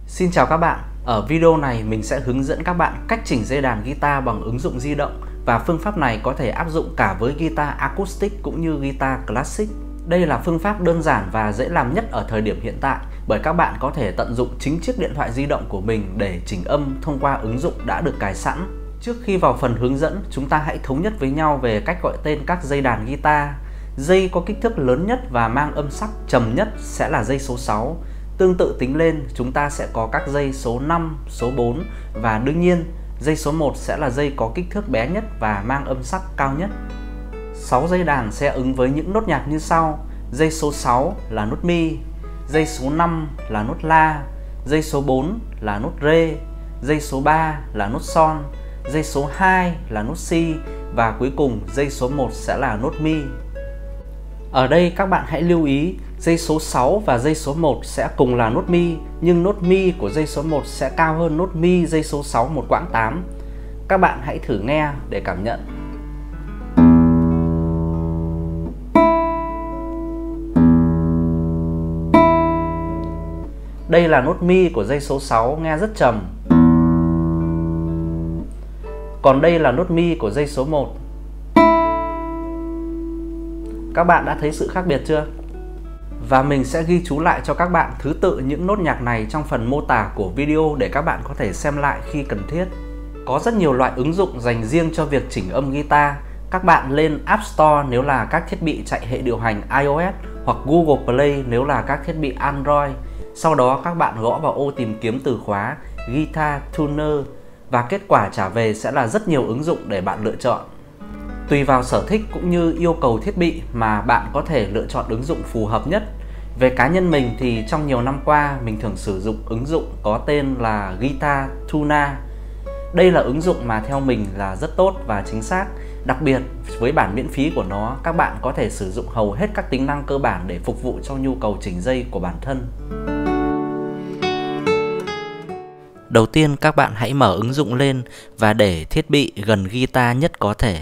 Xin chào các bạn, ở video này mình sẽ hướng dẫn các bạn cách chỉnh dây đàn guitar bằng ứng dụng di động và phương pháp này có thể áp dụng cả với guitar acoustic cũng như guitar classic. Đây là phương pháp đơn giản và dễ làm nhất ở thời điểm hiện tại bởi các bạn có thể tận dụng chính chiếc điện thoại di động của mình để chỉnh âm thông qua ứng dụng đã được cài sẵn. Trước khi vào phần hướng dẫn, chúng ta hãy thống nhất với nhau về cách gọi tên các dây đàn guitar. Dây có kích thước lớn nhất và mang âm sắc trầm nhất sẽ là dây số 6. Tương tự tính lên, chúng ta sẽ có các dây số 5, số 4 và đương nhiên, dây số 1 sẽ là dây có kích thước bé nhất và mang âm sắc cao nhất. 6 dây đàn sẽ ứng với những nốt nhạc như sau. Dây số 6 là nốt mi, dây số 5 là nốt la, dây số 4 là nốt rê, dây số 3 là nốt son, dây số 2 là nốt si và cuối cùng dây số 1 sẽ là nốt mi. Ở đây các bạn hãy lưu ý, dây số 6 và dây số 1 sẽ cùng là nốt mi, nhưng nốt mi của dây số 1 sẽ cao hơn nốt mi dây số 6 một quãng 8. Các bạn hãy thử nghe để cảm nhận. Đây là nốt mi của dây số 6, nghe rất trầm. Còn đây là nốt mi của dây số 1. Các bạn đã thấy sự khác biệt chưa? Và mình sẽ ghi chú lại cho các bạn thứ tự những nốt nhạc này trong phần mô tả của video để các bạn có thể xem lại khi cần thiết. Có rất nhiều loại ứng dụng dành riêng cho việc chỉnh âm guitar. Các bạn lên App Store nếu là các thiết bị chạy hệ điều hành iOS hoặc Google Play nếu là các thiết bị Android. Sau đó các bạn gõ vào ô tìm kiếm từ khóa Guitar Tuner và kết quả trả về sẽ là rất nhiều ứng dụng để bạn lựa chọn. Tùy vào sở thích cũng như yêu cầu thiết bị mà bạn có thể lựa chọn ứng dụng phù hợp nhất. Về cá nhân mình thì trong nhiều năm qua mình thường sử dụng ứng dụng có tên là Guitar Tuner. Đây là ứng dụng mà theo mình là rất tốt và chính xác. Đặc biệt với bản miễn phí của nó, các bạn có thể sử dụng hầu hết các tính năng cơ bản để phục vụ cho nhu cầu chỉnh dây của bản thân. Đầu tiên các bạn hãy mở ứng dụng lên và để thiết bị gần guitar nhất có thể.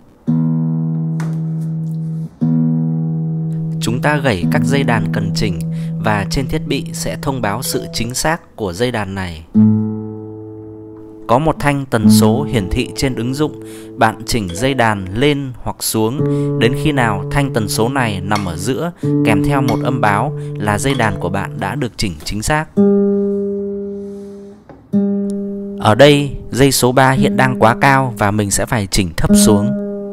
Chúng ta gảy các dây đàn cần chỉnh và trên thiết bị sẽ thông báo sự chính xác của dây đàn này. Có một thanh tần số hiển thị trên ứng dụng, bạn chỉnh dây đàn lên hoặc xuống đến khi nào thanh tần số này nằm ở giữa kèm theo một âm báo là dây đàn của bạn đã được chỉnh chính xác. Ở đây, dây số 3 hiện đang quá cao và mình sẽ phải chỉnh thấp xuống.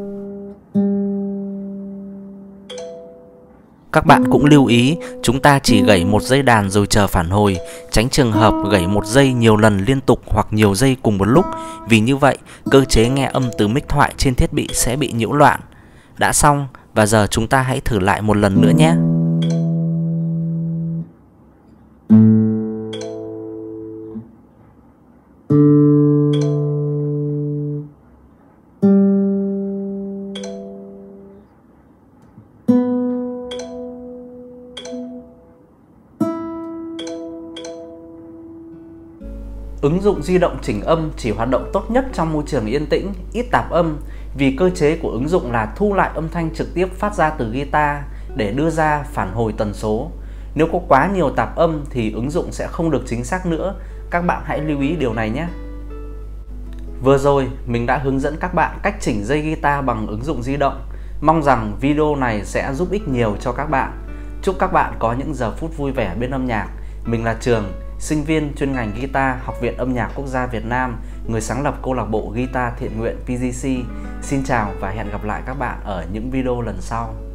Các bạn cũng lưu ý, chúng ta chỉ gảy một dây đàn rồi chờ phản hồi, tránh trường hợp gảy một dây nhiều lần liên tục hoặc nhiều dây cùng một lúc. Vì như vậy, cơ chế nghe âm từ mic thoại trên thiết bị sẽ bị nhiễu loạn. Đã xong, và giờ chúng ta hãy thử lại một lần nữa nhé. Ứng dụng di động chỉnh âm chỉ hoạt động tốt nhất trong môi trường yên tĩnh, ít tạp âm vì cơ chế của ứng dụng là thu lại âm thanh trực tiếp phát ra từ guitar để đưa ra phản hồi tần số. Nếu có quá nhiều tạp âm thì ứng dụng sẽ không được chính xác nữa. Các bạn hãy lưu ý điều này nhé. Vừa rồi mình đã hướng dẫn các bạn cách chỉnh dây guitar bằng ứng dụng di động. Mong rằng video này sẽ giúp ích nhiều cho các bạn. Chúc các bạn có những giờ phút vui vẻ bên âm nhạc. Mình là Trường, sinh viên chuyên ngành guitar, Học viện Âm nhạc Quốc gia Việt Nam, người sáng lập câu lạc bộ Guitar Thiện nguyện PGC. Xin chào và hẹn gặp lại các bạn ở những video lần sau.